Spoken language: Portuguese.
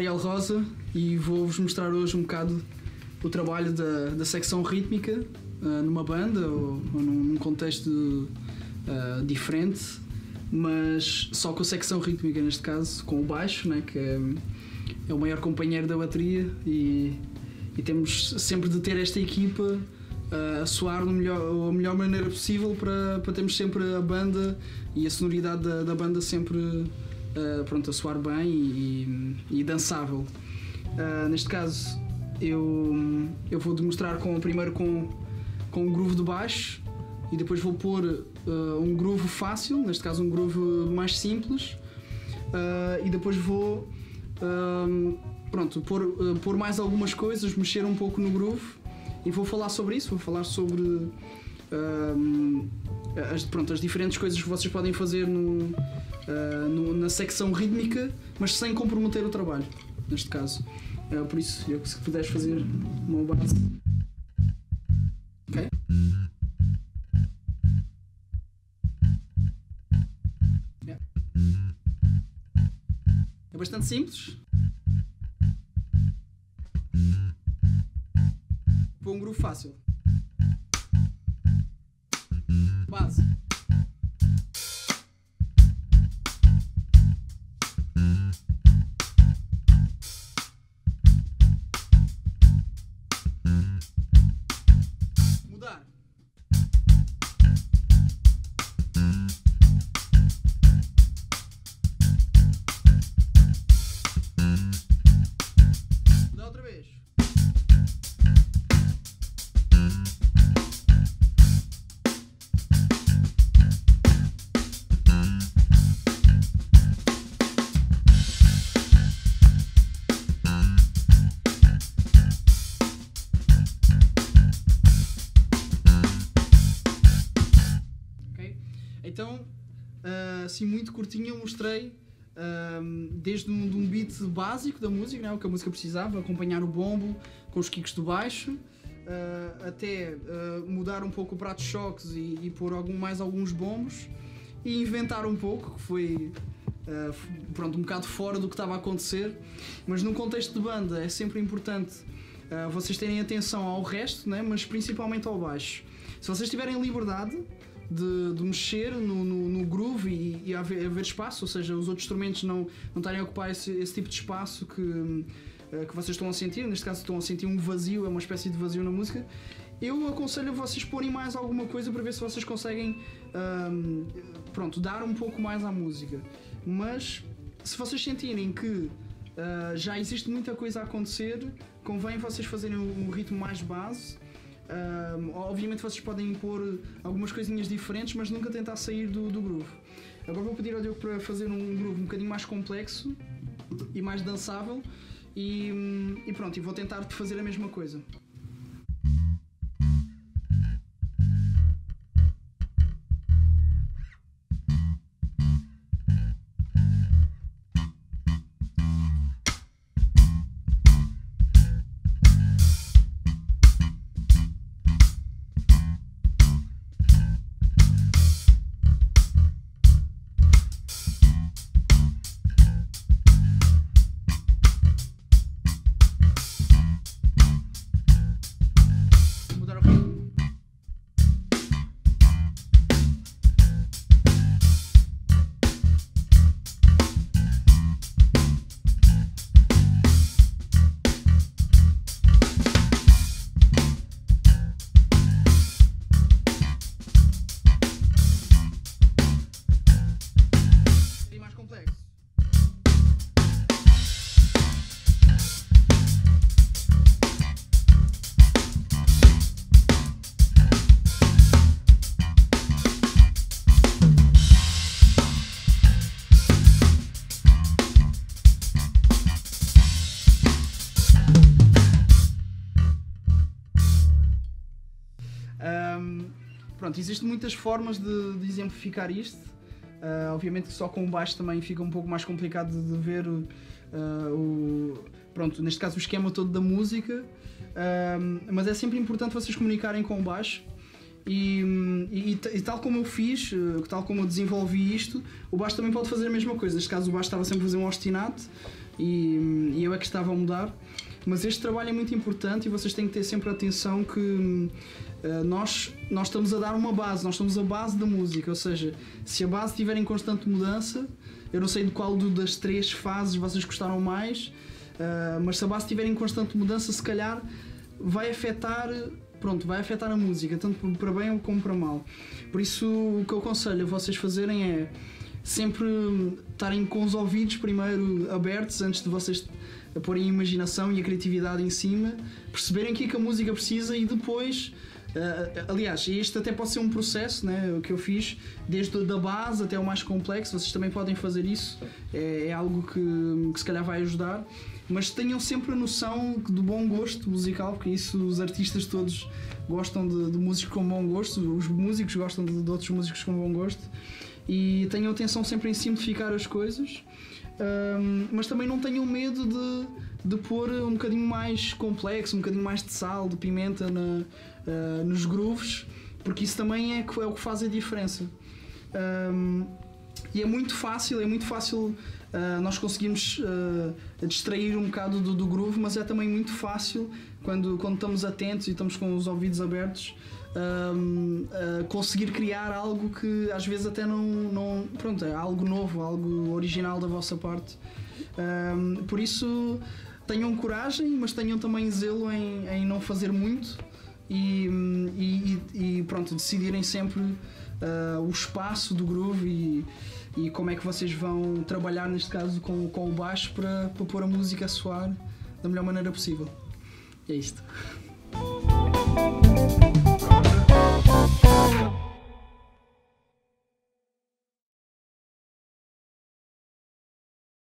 Ariel Rosa e vou-vos mostrar hoje um bocado o trabalho da secção rítmica numa banda ou num contexto diferente, mas só com a secção rítmica, neste caso com o baixo, né, que é o maior companheiro da bateria, e temos sempre de ter esta equipa a soar da melhor maneira possível para termos sempre a banda e a sonoridade da banda sempre a soar bem e dançável. Neste caso eu vou demonstrar primeiro com um groove de baixo e depois vou pôr um groove fácil, neste caso um groove mais simples, e depois vou pôr mais algumas coisas, mexer um pouco no groove. E vou falar sobre isso, vou falar sobre as diferentes coisas que vocês podem fazer na secção rítmica, mas sem comprometer o trabalho, neste caso. Por isso, se puderes fazer uma base. Ok? Yeah. É bastante simples. Vou um groove fácil. Base. Mudar. Mudar outra vez. Então, assim muito curtinho, eu mostrei desde um beat básico da música, né, o que a música precisava, acompanhar o bombo com os kicks do baixo, até mudar um pouco o prato de choques e pôr mais alguns bombos e inventar um pouco, que foi um bocado fora do que estava a acontecer, mas num contexto de banda é sempre importante vocês terem atenção ao resto, né, mas principalmente ao baixo. Se vocês tiverem liberdade de mexer no groove e haver espaço, ou seja, os outros instrumentos não estarem a ocupar esse tipo de espaço que vocês estão a sentir, neste caso estão a sentir um vazio, é uma espécie de vazio na música, eu aconselho a vocês porem mais alguma coisa para ver se vocês conseguem dar um pouco mais à música. Mas se vocês sentirem que já existe muita coisa a acontecer, convém vocês fazerem um ritmo mais base. Obviamente vocês podem pôr algumas coisinhas diferentes, mas nunca tentar sair do groove. Agora vou pedir ao Diogo para fazer um groove um bocadinho mais complexo e mais dançável e vou tentar fazer a mesma coisa. Existem muitas formas de exemplificar isto. Obviamente que só com o baixo também fica um pouco mais complicado de ver neste caso o esquema todo da música, mas é sempre importante vocês comunicarem com o baixo e tal como eu fiz, tal como eu desenvolvi isto, o baixo também pode fazer a mesma coisa. Neste caso o baixo estava sempre a fazer um ostinato e eu é que estava a mudar. Mas este trabalho é muito importante e vocês têm que ter sempre atenção que nós estamos a dar uma base, nós somos a base da música, ou seja, se a base estiver em constante mudança, eu não sei de qual das 3 fases vocês gostaram mais, mas se a base estiver em constante mudança, se calhar vai afetar a música, tanto para bem como para mal. Por isso, o que eu aconselho a vocês fazerem é sempre estarem com os ouvidos primeiro abertos antes de vocês porem a imaginação e a criatividade em cima, perceberem o que é que a música precisa e depois, aliás, este até pode ser um processo, né, o que eu fiz, desde a base até o mais complexo, vocês também podem fazer isso, é algo que se calhar vai ajudar, mas tenham sempre a noção do bom gosto musical, porque isso os artistas todos gostam de músicos com bom gosto, os músicos gostam de outros músicos com bom gosto, e tenham atenção sempre em simplificar as coisas, mas também não tenham medo de pôr um bocadinho mais complexo, um bocadinho mais de sal, de pimenta nos grooves, porque isso também é o que faz a diferença. E é muito fácil nós conseguimos distrair um bocado do groove, mas é também muito fácil quando estamos atentos e estamos com os ouvidos abertos, conseguir criar algo que às vezes até não pronto, é algo novo, algo original da vossa parte. Por isso tenham coragem, mas tenham também zelo em não fazer muito e pronto, decidirem sempre o espaço do groove e como é que vocês vão trabalhar, neste caso com o baixo, para pôr a música a soar da melhor maneira possível. É isto.